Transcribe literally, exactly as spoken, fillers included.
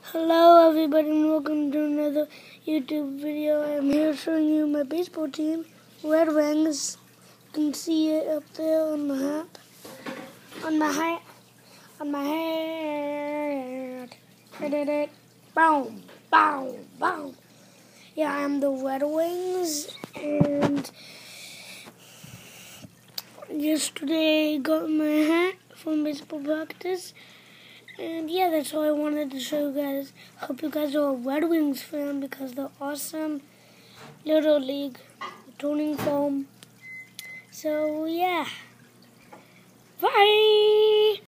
Hello everybody and welcome to another YouTube video. I'm here showing you my baseball team, Red Wings. You can see it up there on the hat, on my hat, on my hat. Boom, boom, boom. Yeah, I'm the Red Wings, and yesterday I got my hat from baseball practice. And yeah, that's all I wanted to show you guys. Hope you guys are a Red Wings fan because they're awesome. Little League, toning foam. So yeah, bye.